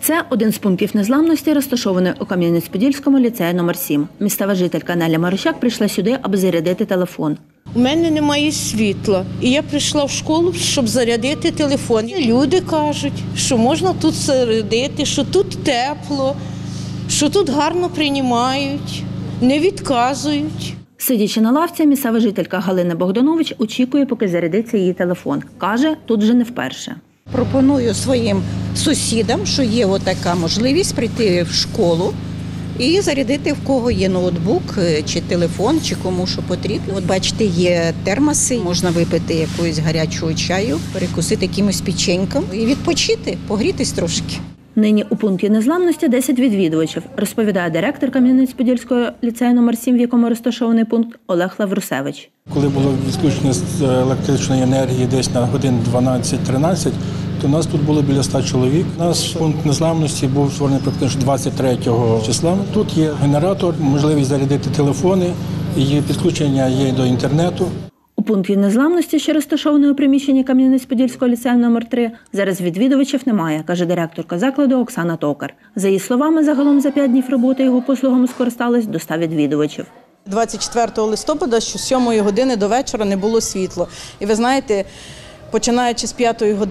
Це один з пунктів незламності, розташований у Кам'янець-Подільському ліцеї номер 7. Місцева жителька Неля Марущак прийшла сюди, аби зарядити телефон. У мене немає світла, і я прийшла в школу, щоб зарядити телефон. Люди кажуть, що можна тут зарядити, що тут тепло, що тут гарно приймають, не відказують. Сидячи на лавці, місцева жителька Галина Богданович очікує, поки зарядиться її телефон. Каже, тут вже не вперше. Пропоную своїм сусідам, що є така можливість прийти в школу і зарядити, в кого є ноутбук, чи телефон, чи кому що потрібно. От бачите, є термоси, можна випити якогось гарячого чаю, перекусити якимось печеньком і відпочити, погрітись трошки. Нині у пункті незламності 10 відвідувачів, розповідає директор Кам'янець-Подільського ліцею номер 7, в якому розташований пункт, Олег Лаврусевич. Коли було відключення з електричної енергії десь на годин 12-13, то у нас тут було біля 100 чоловік. Наш пункт незламності був створений практично 23 числа. Тут є генератор, можливість зарядити телефони, її підключення є до інтернету. У пункті незламності, що розташований у приміщенні Кам'янець-Подільського ліцею номер 3, зараз відвідувачів немає, каже директорка закладу Оксана Токар. За її словами, загалом за 5 днів роботи його послугами скористались до 100 відвідувачів. 24 листопада, що з 7 години до вечора не було світла. І ви знаєте, починаючи з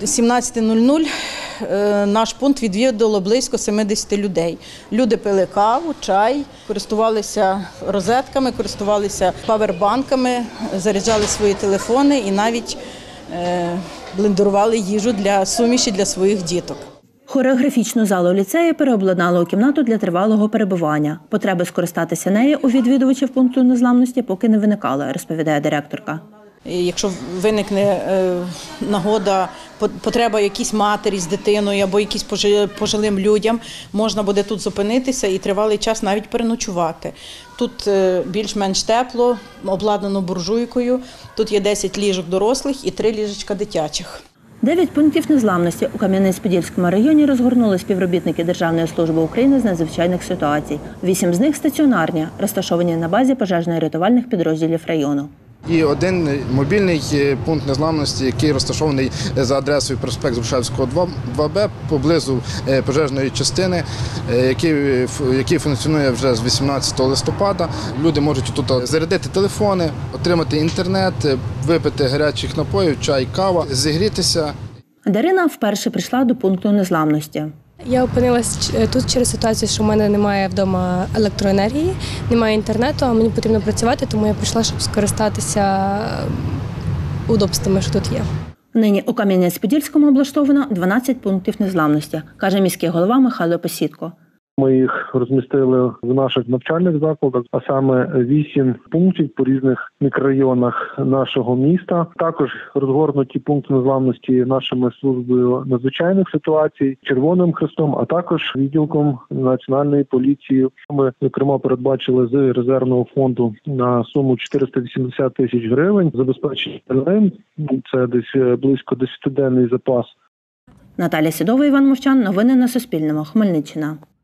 17:00, наш пункт відвідало близько 70 людей. Люди пили каву, чай, користувалися розетками, користувалися павербанками, заряджали свої телефони і навіть блендерували їжу для суміші для своїх діток. Хореографічну залу ліцею переобладнали у кімнату для тривалого перебування. Потреби скористатися нею у відвідувачів пункту незламності поки не виникало, розповідає директорка. Якщо виникне нагода, потреба якійсь матері з дитиною або якісь пожилим людям, можна буде тут зупинитися і тривалий час навіть переночувати. Тут більш-менш тепло, обладнано буржуйкою, тут є 10 ліжок дорослих і 3 ліжечка дитячих. 9 пунктів незламності у Кам'янець-Подільському районі розгорнули співробітники Державної служби України з надзвичайних ситуацій. 8 з них стаціонарні, розташовані на базі пожежно-рятувальних підрозділів району. І один мобільний пункт незламності, який розташований за адресою проспект Грушевського, 2Б, поблизу пожежної частини, який функціонує вже з 18 листопада. Люди можуть тут зарядити телефони, отримати інтернет, випити гарячих напоїв, чай, кава, зігрітися. Дарина вперше прийшла до пункту незламності. Я опинилась тут через ситуацію, що в мене немає вдома електроенергії, немає інтернету, а мені потрібно працювати, тому я прийшла, щоб скористатися удобствами, що тут є. Нині у Кам'янець-Подільському облаштовано 12 пунктів незламності, каже міський голова Михайло Посідко. Ми їх розмістили в наших навчальних закладах, а саме 8 пунктів по різних мікрорайонах нашого міста. Також розгорнуті пункти незламності нашими службою надзвичайних ситуацій, Червоним Хрестом, а також відділком Національної поліції. Ми, зокрема, передбачили з резервного фонду на суму 480 тисяч гривень забезпечення. Це десь близько 10-денний запас. Наталя Сідова, Іван Мовчан. Новини на Суспільному. Хмельниччина.